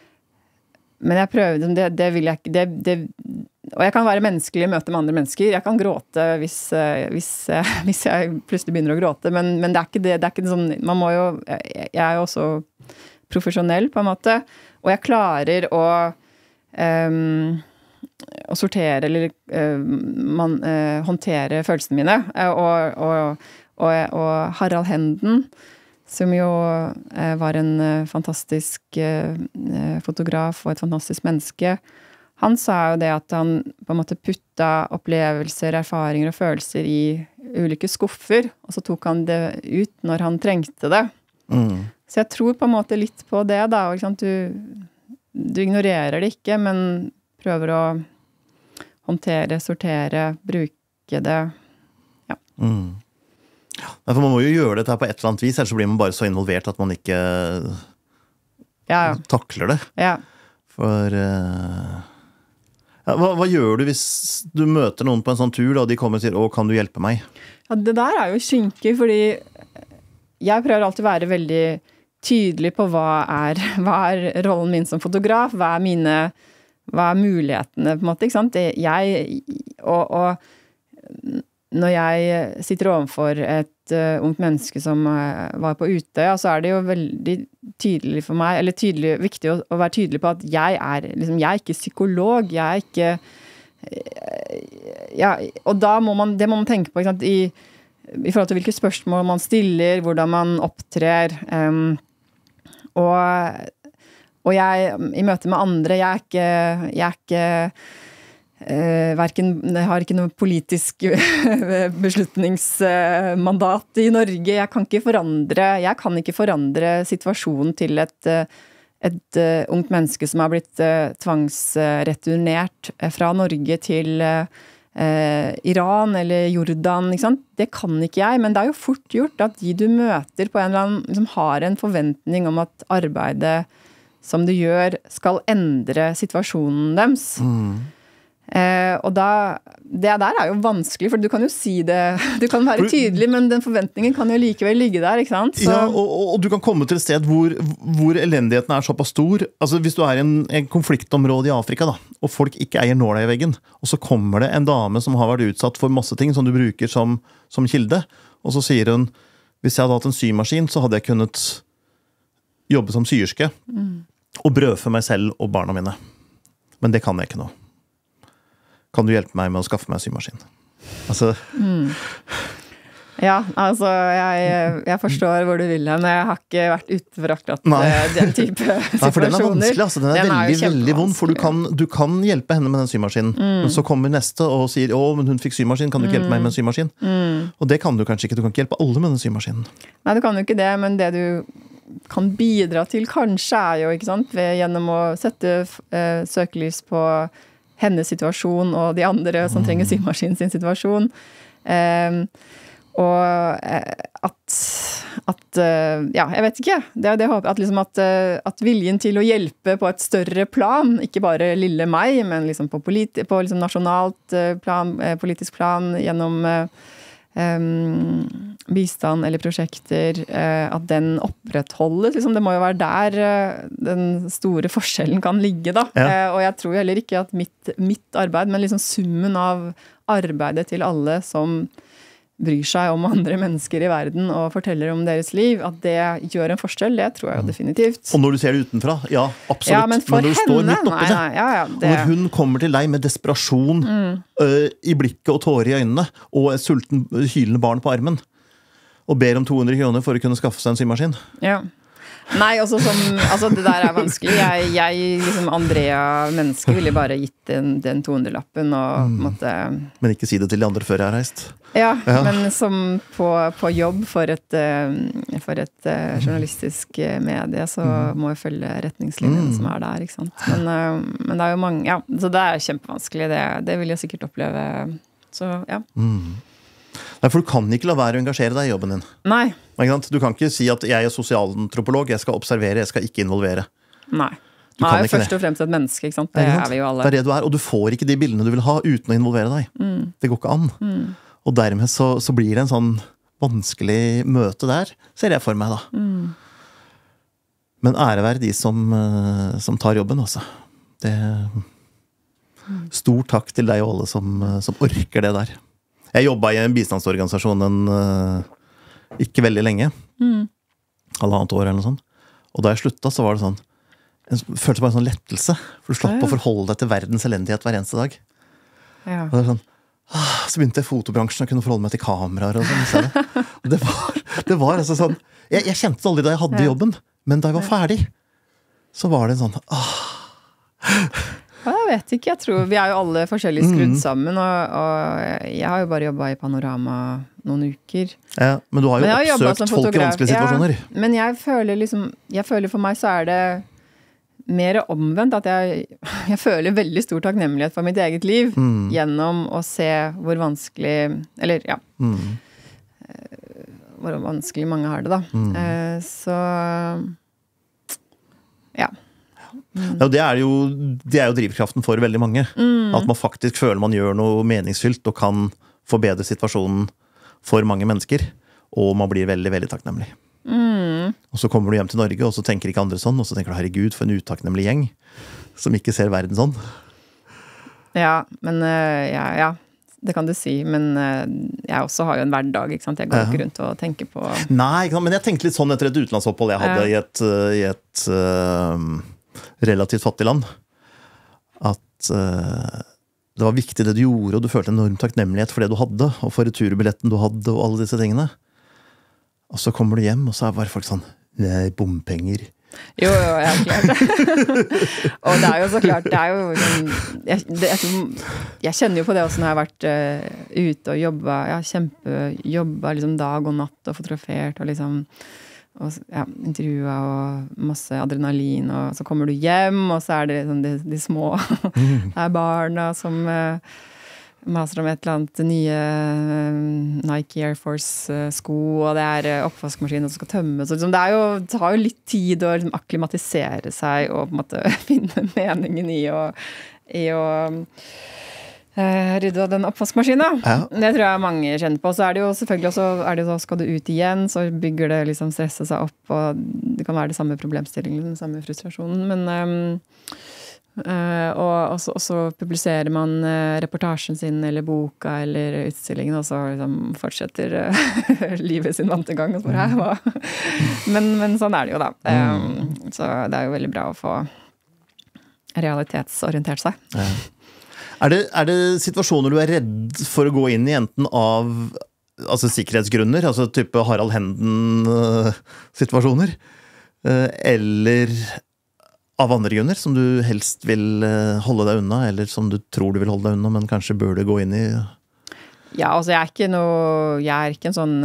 Speaker 1: men jeg prøver, det, det vil jeg ikke, det, det og jeg kan være menneskelig i møte med andre mennesker. Jeg kan gråte hvis, hvis, hvis jeg plutselig begynner å gråte, men, men det er ikke det, det er ikke sånn, man må jo, jeg, jeg er jo også profesjonell på en måte, og jeg klarer å, um, å sortere eller uh, man, uh, håndtere følelsene mine, og, og, og, og Harald Henden, som jo uh, var en uh, fantastisk uh, fotograf og et fantastisk menneske. Han sa jo det at han på en måte putta opplevelser, erfaringer og følelser i ulike skuffer, og så tok han det ut når han trengte det. Mm. Så jeg tror på en måte litt på det da, ikke sant? Du, du ignorerer det ikke, men prøver å håndtere, sortere, bruke det. Ja.
Speaker 2: Mm. For man må jo gjøre dette på et eller annet vis, ellers så blir man bare så involvert at man ikke
Speaker 1: ja.
Speaker 2: takler det.
Speaker 1: Ja.
Speaker 2: For... Uh... Ja, hva, hva gjør du hvis du møter noen på en sånn tur, og de kommer og sier, å, kan du hjelpe meg?
Speaker 1: Ja, det der er jo kinkig, fordi jeg prøver alltid å være veldig tydelig på hva er, hva er rollen min som fotograf, hva er mine, hva er mulighetene, på en måte, ikke sant? Det, jeg, og, og når jeg sitter overfor et uh, ungt menneske som uh, var på Utøya, så er det jo veldig tydelig for meg, eller tydelig, viktig å, å være tydelig på at jeg er, liksom, jeg er ikke psykolog, jeg er ikke, uh, ja, og da må man, det må man tenke på, ikke sant, i, i forhold til hvilke spørsmål man stiller, hvordan man opptrer, um, og, og jeg, i møte med andre, jeg er ikke, jeg er ikke, Uh, hverken, jeg har ikke noe politisk beslutningsmandat i Norge. Jeg kan ikke forandre, jeg kan ikke forandre situasjonen til et, et uh, ungt menneske som har blitt uh, tvangsreturnert fra Norge til uh, Iran eller Jordan, ikke sant? Det kan ikke jeg, men det er jo fort gjort at de du møter på en eller annen, liksom har en forventning om at arbeidet som du gjør skal endre situasjonen deres. Mm. Eh, og da, det der er jo vanskelig, for du kan jo si det, du kan være tydelig, men den forventningen kan jo likevel ligge der, ikke sant? Så...
Speaker 2: Ja, og, og du kan komme til et sted hvor, hvor elendigheten er såpass stor. Altså hvis du er i en, en konfliktområde i Afrika da, og folk ikke eier nåla i veggen, og så kommer det en dame som har vært utsatt for masse ting som du bruker som, som kilde, og så sier hun, hvis jeg hadde hatt en symaskin, så hadde jeg kunnet jobbe som syerske, mm. og brødfø meg selv og barna mine. Men det kan jeg ikke nå. Kan du hjelpe meg med å skaffe meg en symaskin? Altså... Mm.
Speaker 1: Ja, altså, jeg, jeg forstår hvor du vil hen, jeg har ikke vært ute for akkurat
Speaker 2: Nei.
Speaker 1: den type situasjoner.
Speaker 2: Nei, for den er vanskelig, altså. Den er
Speaker 1: Den er jo
Speaker 2: veldig, veldig vond, for du kan,
Speaker 1: kjempevanskelig.
Speaker 2: du kan hjelpe henne med den symaskinen.
Speaker 1: Mm.
Speaker 2: Men så kommer neste og sier, å, men hun fikk symaskin, kan du ikke hjelpe meg med en symaskin?
Speaker 1: Mm.
Speaker 2: Og det kan du kanskje ikke, du kan ikke hjelpe alle med den symaskinen.
Speaker 1: Nei, du kan jo ikke det, men det du kan bidra til kanskje er jo, ikke sant, ved, gjennom å sette uh, søkelys på hennes situasjon og de andre som trenger symaskin sin situasjon. Um, og at, at ja, jeg vet ikke, det er det jeg håper, at, liksom at, at viljen til å hjelpe på et større plan, ikke bare lille meg, men liksom på, politi, på liksom nasjonalt plan, politisk plan, gjennom um, bistand eller prosjekter, uh, at den opprettholdes, liksom, det må jo være der uh, den store forskjellen kan ligge da, ja. uh, og jeg tror heller ikke at mitt, mitt arbeid, men liksom summen av arbeidet til alle som bryr seg om andre mennesker i verden og forteller om deres liv, at det gjør en forskjell, det tror jeg jo definitivt.
Speaker 2: Og når du ser det utenfra, ja, absolutt.
Speaker 1: Ja, men for
Speaker 2: men når du
Speaker 1: henne,
Speaker 2: står midt oppi
Speaker 1: nei,
Speaker 2: det,
Speaker 1: nei, ja, ja, det.
Speaker 2: Når hun kommer til deg med desperasjon mm. uh, i blikket og tårer i øynene, og et sulten, hylende barn på armen, og ber om to hundre kroner for å kunne skaffe seg en symaskin.
Speaker 1: Ja. Nei, altså, som, altså det der er vanskelig. Jeg, jeg liksom Andrea, menneske, ville bare gitt den, den to hundre-lappen og mm. måtte...
Speaker 2: Men ikke si det til de andre før jeg har reist.
Speaker 1: Ja,
Speaker 2: ja.
Speaker 1: men som på, på jobb for et, for et uh, journalistisk medie, så mm. må jeg følge retningslinjen mm. som er der, ikke sant? Men, uh, men det er jo mange... Ja, så det er kjempevanskelig. Det, det vil jeg sikkert oppleve. Så, ja.
Speaker 2: Mm. Nei, for du kan ikke la være å engasjere deg i jobben din.
Speaker 1: Nei.
Speaker 2: Du kan ikke si at jeg er sosialantropolog, jeg skal observere, jeg skal ikke involvere.
Speaker 1: Nei. Du er jo først og fremst et menneske, ikke sant? Det er vi jo alle.
Speaker 2: Det er det du er, og du får ikke de bildene du vil ha uten å involvere deg. Mm. Det går ikke an. Mm. Og dermed så, så blir det en sånn vanskelig møte der, ser jeg for meg da. Mm. Men ære være de som, som tar jobben, altså. Det, stor takk til deg og alle som, som orker det der. Jeg jobbet i en bistandsorganisasjon en, uh, ikke veldig lenge. Mm. Halvannet år eller noe sånt. Og da jeg sluttet, så var det sånn, jeg følte bare en sånn lettelse. For du slapp ja, ja. å forholde deg til verdens elendighet hver eneste dag. Ja. Og det var sånn, ah, så begynte jeg i fotobransjen og kunne forholde meg til kameraer og sånn. Det var, det var altså sånn, jeg, jeg kjente det aldri da jeg hadde ja. jobben, men da jeg var ferdig, så var det en sånn, ah.
Speaker 1: Jeg vet ikke, jeg tror vi er jo alle forskjellig skrudd sammen, og, og jeg har jo bare jobbet i Panorama noen uker.
Speaker 2: Ja, men du har jo har oppsøkt folk i vanskelige situasjoner.
Speaker 1: Ja, men jeg føler liksom, jeg føler for meg så er det mer omvendt, at jeg, jeg føler veldig stor takknemlighet for mitt eget liv, mm. gjennom å se hvor vanskelig, eller ja, mm. hvor vanskelig mange har det da. Mm. Så, ja.
Speaker 2: Mm. Ja, det er jo det er jo drivkraften for veldig mange. Mm. At man faktisk føler man gjør noe meningsfylt og kan forbedre situasjonen for mange mennesker. Og man blir veldig, veldig takknemlig. Mm. Og så kommer du hjem til Norge, og så tenker ikke andre sånn, og så tenker du, herregud, for en utakknemlig gjeng som ikke ser verden sånn.
Speaker 1: Ja, men ja, ja, det kan du si, men jeg også har jo en hverdag, ikke sant? Jeg går ja. ikke rundt og tenker på...
Speaker 2: Nei, ikke sant? Men jeg tenkte litt sånn etter et utenlandsopphold jeg hadde ja. i et, i et uh, relativt fattig land, at uh, det var viktig det du gjorde, og du følte en enorm takknemlighet for det du hadde, og for returbilletten du hadde, og alle disse tingene. Og så kommer du hjem, og så er bare folk sånn, nei, bompenger.
Speaker 1: Jo, jo, ja, klart. Og det er jo så klart, det er jo sånn, jeg, det, jeg, jeg kjenner jo på det også når jeg har vært uh, ute og jobbet, jeg har kjempejobbet liksom dag og natt og fotografert, og liksom, og, ja, intervjuet og masse adrenalin, og så kommer du hjem, og så er det liksom de, de små, det er barna som uh, maser om et eller annet nye uh, Nike Air Force-sko, og det er uh, oppvaskmaskinen som skal tømmes, så liksom, det, er jo, det tar jo litt tid å liksom, akklimatisere seg, og på en måte finne meningen i å, i å Uh, rydde av den oppvaskmaskinen. Ja. Det tror jeg mange kjenner på. Så er det jo selvfølgelig også, er det jo, skal du ut igjen, så bygger det liksom stresset seg opp, og det kan være det samme problemstillingen, den samme frustrasjonen. Men, um, uh, og, og, så, og så publiserer man uh, reportasjen sin, eller boka, eller utstillingen, og så liksom, fortsetter uh, livet sin vante gang. Og så bare, hva? men, men sånn er det jo da. Um, så det er jo veldig bra å få realitetsorientert seg.
Speaker 2: Ja. Er det, er det situasjoner du er redd for å gå inn i, enten av altså sikkerhetsgrunner, altså type Harald Henden-situasjoner, eller av andre grunner som du helst vil holde deg unna, eller som du tror du vil holde deg unna, men kanskje burde gå inn i?
Speaker 1: Ja, altså jeg er ikke noe, jeg er ikke en sånn,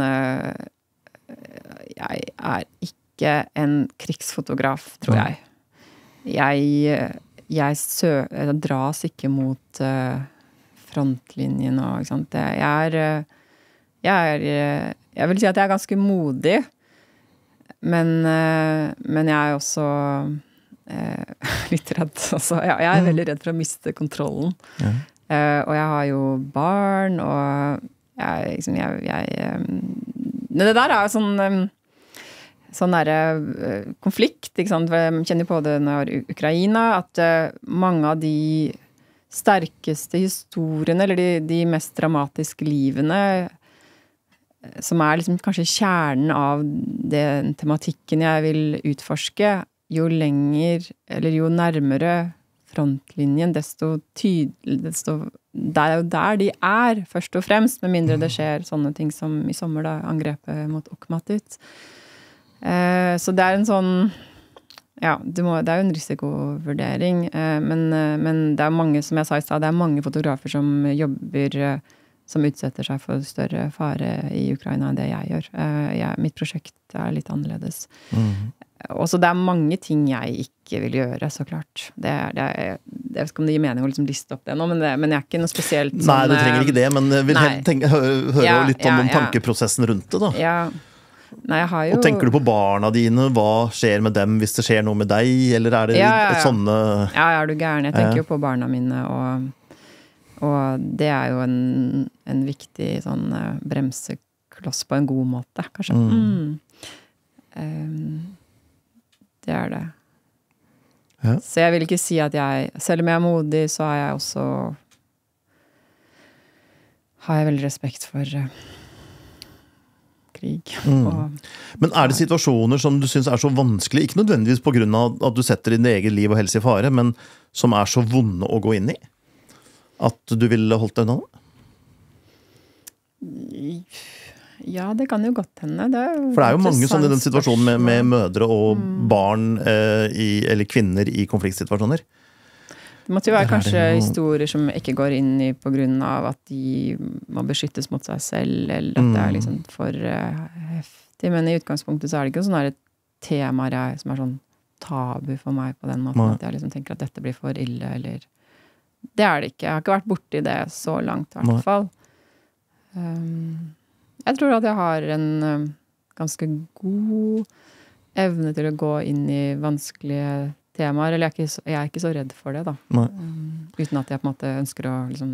Speaker 1: jeg er ikke en krigsfotograf, tror jeg. Jeg, jeg, sø, jeg dras ikke mot frontlinjen og, ikke sant, jeg er... Jeg er, jeg vil si at jeg er ganske modig, men, men jeg er også eh, litt redd. Altså, jeg, jeg er veldig redd for å miste kontrollen. Ja. Eh, og jeg har jo barn, og jeg, liksom, jeg, jeg det der er jo sånn, sånn der, konflikt, ikke sant? Jeg kjenner på det når jeg var i Ukraina, at mange av de sterkeste historiene, eller de, de mest dramatiske livene, som er liksom kanskje kjernen av den tematikken jeg vil utforske, jo lenger, eller jo nærmere frontlinjen, desto tydelig, desto, det er jo der de er, først og fremst, med mindre det skjer sånne ting som i sommer, da, angrepet mot Okhmatut. Eh, så det er en sånn, ja, det, må, det er jo en risikovurdering, eh, men, men det er mange, som jeg sa i sted, det er mange fotografer som jobber som utsetter seg for større fare i Ukraina enn det jeg gjør. Jeg, mitt prosjekt er litt annerledes. Mm. Og så det er mange ting jeg ikke vil gjøre, så klart. Det er, det er, jeg vet ikke om det gir mening å liksom liste opp det nå, men, det, men jeg er ikke noe spesielt sånn...
Speaker 2: Nei, du trenger ikke det, men jeg vil tenke, høre, høre ja, litt om, ja, om tankeprosessen rundt det, da.
Speaker 1: Ja. Nei, jeg har jo... Og
Speaker 2: tenker du på barna dine? Hva skjer med dem hvis det skjer noe med deg? Eller er det
Speaker 1: ja, ja, ja.
Speaker 2: sånne...
Speaker 1: Ja, er du gæren? Jeg tenker ja. jo på barna mine, og... Og det er jo en, en viktig sånn bremsekloss på en god måte, kanskje. Mm. Mm. Um, det er det. Ja. Så jeg vil ikke si at jeg, selv om jeg er modig, så er jeg også, har jeg veldig respekt for uh, krig. Mm. Og,
Speaker 2: Men er det situasjoner som du synes er så vanskelig, ikke nødvendigvis på grunn av at du setter din eget liv og helse i fare, men som er så vonde å gå inn i? At du ville holdt deg unna?
Speaker 1: Ja, det kan jo godt hende. Det
Speaker 2: For det er jo mange sånn i den situasjonen med, med mødre og mm. barn eh, i, eller kvinner i konfliktsituasjoner.
Speaker 1: Det måtte jo være kanskje jo... historier som ikke går inn i på grunn av at de må beskyttes mot seg selv, eller at mm. det er liksom for uh, heftig. Men i utgangspunktet så er det ikke sånne temaer jeg, som er sånn tabu for meg på den måten, Nei. At jeg liksom tenker at dette blir for ille, eller... Det er det ikke. Jeg har ikke vært borti det så langt, i hvert fall. Um, jeg tror at jeg har en um, ganske god evne til å gå inn i vanskelige temaer, eller jeg er ikke så, jeg er ikke så redd for det, da. Um, uten at jeg på en måte ønsker å liksom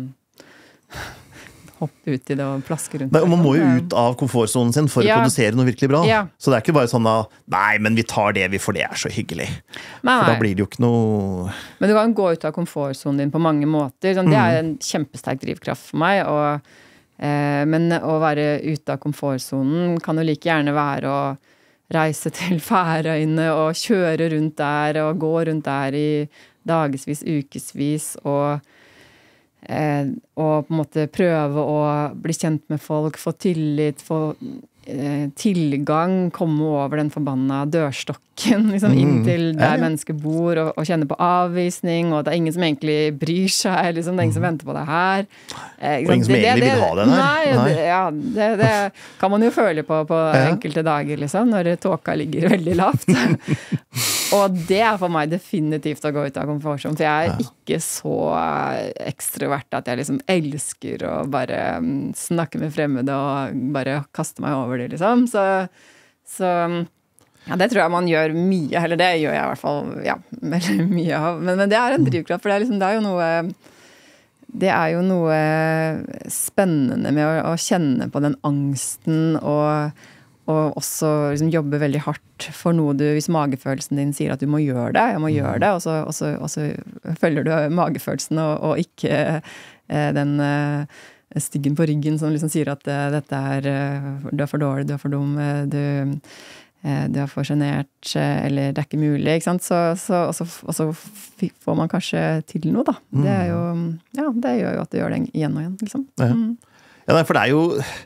Speaker 1: hoppe ut i det og plaske rundt.
Speaker 2: Nei, og man må jo ut av komfortzonen sin for ja. Å produsere noe virkelig bra. Ja. Så det er ikke bare sånn da, nei, men vi tar det vi, for det er så hyggelig. Nei, for da blir det jo ikke noe...
Speaker 1: Men du kan gå ut av komfortzonen din på mange måter. Sånn, det er en kjempesterk drivkraft for meg, og, eh, men å være ute av komfortzonen kan jo like gjerne være å reise til Færøyene og kjøre rundt der, og gå rundt der i dagesvis, ukesvis, og Eh, og på en måte prøve å bli kjent med folk, få tillit, få eh, tilgang, komme over den forbanna dørstokken liksom, inn til der mm. mennesker bor, og, og kjenne på avvisning, og det er ingen som egentlig bryr seg, liksom, det er ingen som venter på det her. Eh,
Speaker 2: og ingen som det, egentlig det, vil ha den her.
Speaker 1: Nei, nei. Det, ja, det, det kan man jo føle på på ja. Enkelte dager, liksom, når tåka ligger veldig lavt. Og det er for meg definitivt å gå ut av komfortzonen, for jeg er ja. Ikke så ekstrovert at jeg liksom elsker å bare snakke med fremmede og bare kaste meg over det, liksom. Så, så ja, det tror jeg man gjør mye, eller det gjør jeg i hvert fall, ja, veldig mye av. Men, men det er en drivkraft, for det er, liksom, det er jo noe det er jo noe spennende med å, å kjenne på den angsten og og også liksom jobbe veldig hardt for noe du, hvis magefølelsen din sier at du må gjøre det, jeg må gjøre det, og så, og så, og så følger du magefølelsen og, og ikke eh, den eh, styggen på ryggen som liksom sier at eh, dette er, eh, du er for dårlig, du er for dum, eh, du, eh, du er for genert, eh, eller det er ikke mulig, ikke sant? Så, så, og, så, og så får man kanskje til noe, da. Mm. Det er jo, ja, det gjør jo at du gjør det igjen og igjen, liksom.
Speaker 2: Ja,
Speaker 1: mm.
Speaker 2: ja nei, for det er jo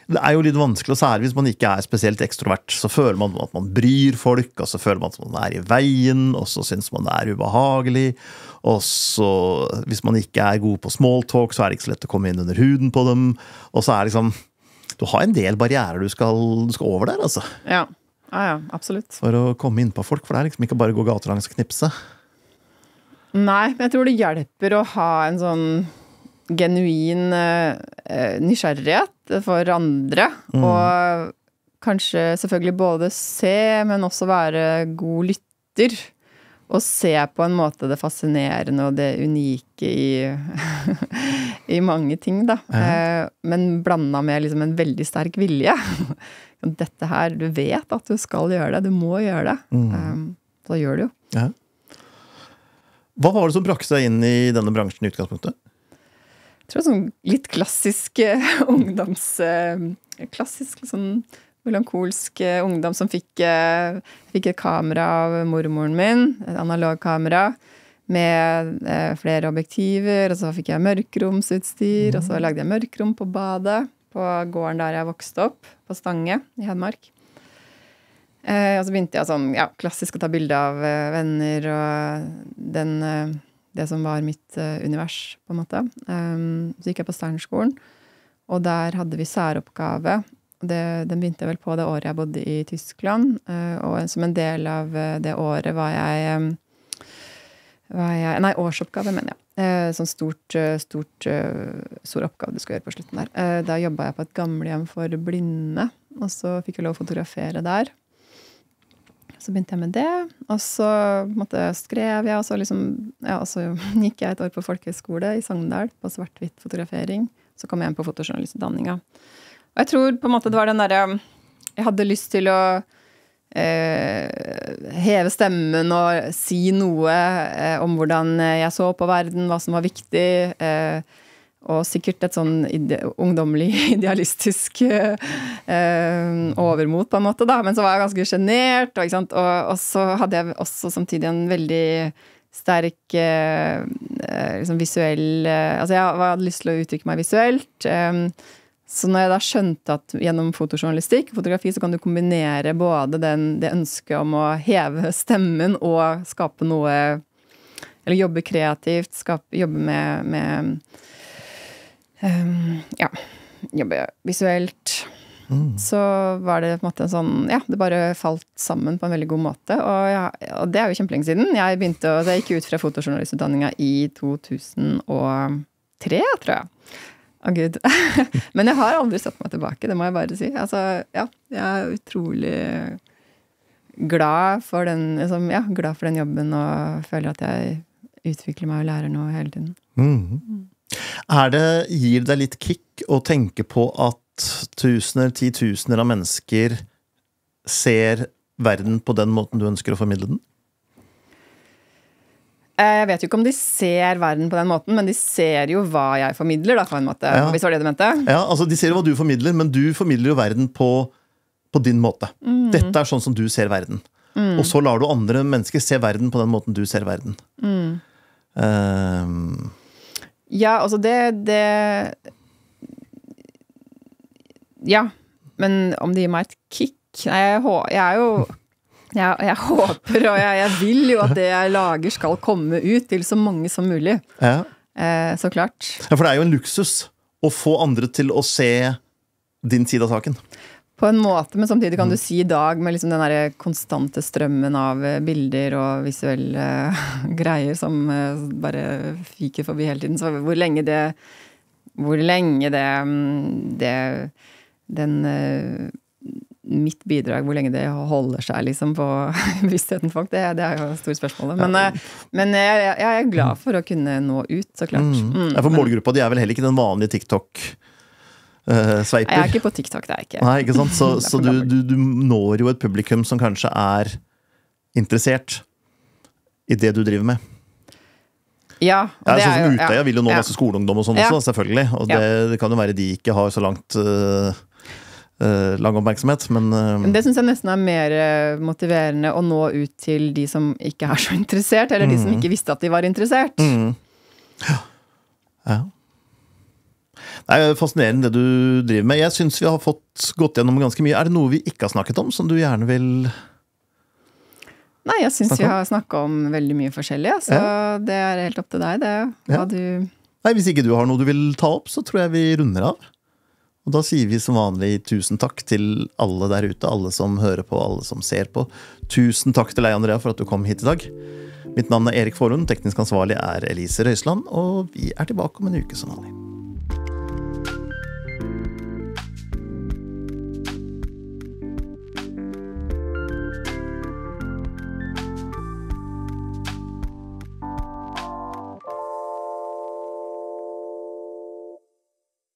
Speaker 2: det er jo litt vanskelig, og særlig hvis man ikke er spesielt ekstrovert, så føler man at man bryr folk, og så føler man at man er i veien, og så synes man det er ubehagelig, og så, hvis man ikke er god på small talk, så er det ikke så lett å komme inn under huden på dem, og så er det liksom, du har en del barrierer du skal, du skal over der, altså.
Speaker 1: Ja, ja, ja, absolutt.
Speaker 2: For å komme inn på folk, for det er liksom ikke bare å gå gatelangs og knipse.
Speaker 1: Nei, men jeg tror det hjelper å ha en sånn genuin eh, nysgjerrighet for andre, mm. og kanskje selvfølgelig både se, men også være god lytter, og se på en måte det fascinerende og det unike i, i mange ting, da. Ja. Eh, men blanda med liksom en veldig sterk vilje. Dette her, du vet at du skal gjøre det, du må gjøre det. Mm. Um, så gjør du jo.
Speaker 2: Ja. Hva var det som brakte deg inn i denne bransjen i utgangspunktet?
Speaker 1: Jeg tror sånn litt klassisk uh, ungdoms... Uh, klassisk, sånn melankolsk uh, ungdom som fikk, uh, fikk et kamera av mormoren min, et analog kamera, med uh, flere objektiver, og så fikk jeg mørkromsutstyr, mm. og så lagde jeg mørkrom på badet, på gården der jeg vokste opp, på Stange i Hedmark. Uh, og så begynte jeg sånn, ja, klassisk å ta bilder av uh, venner, og den... Uh, det som var mitt uh, univers, på en måte. Um, så gikk jeg på Steinerskolen, og der hadde vi særoppgave. Det, den begynte jeg vel på det året jeg bodde i Tyskland, uh, og som en del av uh, det året var jeg, um, var jeg nei, årsoppgave, mener jeg. Uh, sånn stort, uh, stort, uh, stor oppgave du skal gjøre på slutten der. Uh, da jobbet jeg på et gamlehjem for blinde, og så fikk jeg lov å fotografere der. Så begynte jeg med det, og så måtte, skrev jeg, og så, liksom, ja, og så gikk jeg et år på folkehøyskole i Sogndal, på svart-hvitt fotografering. Så kom jeg hjem på fotojournalistutdanninga. Og jeg tror på en måte det var den der, jeg hadde lyst til å eh, heve stemmen og si noe eh, om hvordan jeg så på verden, hva som var viktig, eh, og sikkert et sånn ide- ungdomlig, idealistisk eh, overmot på en måte da, men så var jeg ganske genert, og, ikke sant? Og, og så hadde jeg også samtidig en veldig sterk eh, liksom visuell, eh, altså jeg hadde lyst til å uttrykke meg visuelt, eh, så når jeg da skjønte at gjennom fotojournalistikk, fotografi, så kan du kombinere både den, det ønsket om å heve stemmen og skape noe, eller jobbe kreativt, skape, jobbe med, med Um, ja, jobbe visuelt, mm. så var det på en måte en sånn, ja, det bare falt sammen på en veldig god måte, og, ja, og det er jo kjempelenge siden. Jeg begynte, å, jeg gikk ut fra fotojournalistutdanninga i to tusen og tre, tror jeg. Å Gud. Men jeg har aldri satt meg tilbake, det må jeg bare si. Altså, ja, jeg er utrolig glad for den, liksom, ja, glad for den jobben, og føler at jeg utvikler meg og lærer noe hele tiden.
Speaker 2: Mm. Mm. Er det, gir det deg litt kick å tenke på at tusener, titusener av mennesker ser verden på den måten du ønsker å formidle den?
Speaker 1: Jeg vet jo ikke om de ser verden på den måten, men de ser jo hva jeg formidler da, på en måte, ja. Hvis det var det du mente.
Speaker 2: Ja, altså de ser jo hva du formidler, men du formidler jo verden på, på din måte. Mm. Dette er sånn som du ser verden. Mm. Og så lar du andre mennesker se verden på den måten du ser verden. Mm. Um,
Speaker 1: Ja, altså det, det ja, men om det gir meg et kick, nei, jeg, jeg er jo jeg, jeg håper, og jeg, jeg vil jo at det jeg lager skal komme ut til så mange som mulig. Ja. Eh, så klart.
Speaker 2: Ja, for det er jo en luksus å få andre til å se din side av saken.
Speaker 1: På en måte, men samtidig kan du si i dag med liksom den der konstante strømmen av bilder og visuelle greier som bare fyker forbi hele tiden. Så hvor lenge det, hvor lenge det, det den, mitt bidrag, hvor lenge det holder seg liksom på bevisstheten folk, det, det er jo store spørsmålet. Men, men jeg, jeg er glad for å kunne nå ut, så klart.
Speaker 2: Mm. Mm, ja, for målgruppa, de er vel heller ikke den vanlige TikTok Uh, sveiper.
Speaker 1: Jeg er ikke på TikTok, det er ikke.
Speaker 2: Nei, ikke sant? Så, så du, du, du når jo et publikum som kanskje er interessert i det du driver med.
Speaker 1: Ja, og
Speaker 2: ja,
Speaker 1: det
Speaker 2: sånn som
Speaker 1: er jo...
Speaker 2: Utøya
Speaker 1: Ja,
Speaker 2: vil jo nå
Speaker 1: ja.
Speaker 2: masse skoleungdom og sånn
Speaker 1: Ja.
Speaker 2: også, selvfølgelig. Og det,
Speaker 1: Ja.
Speaker 2: det kan jo være de ikke har så langt uh, uh, lang oppmerksomhet, men... Uh,
Speaker 1: Men det synes jeg nesten er mer motiverende å nå ut til de som ikke er så interessert, eller de som ikke visste at de var interessert.
Speaker 2: Mm. Ja. Ja. Det er fascinerende det du driver med. Jeg synes vi har fått gått gjennom ganske mye. Er det noe vi ikke har snakket om, som du gjerne vil
Speaker 1: Nei, jeg synes vi har snakket om veldig mye forskjellig, så ja. Det er helt opp til deg, det. Hva ja. du...
Speaker 2: Nei, hvis ikke du har noe du vil ta opp, så tror jeg vi runder av. Og da sier vi som vanlig tusen takk til alle der ute, alle som hører på, alle som ser på. Tusen takk til deg, Andrea, for at du kom hit i dag. Mitt navn er Erik Forhund, teknisk ansvarlig er Elise Røisland, og vi er tilbake om en uke som vanlig.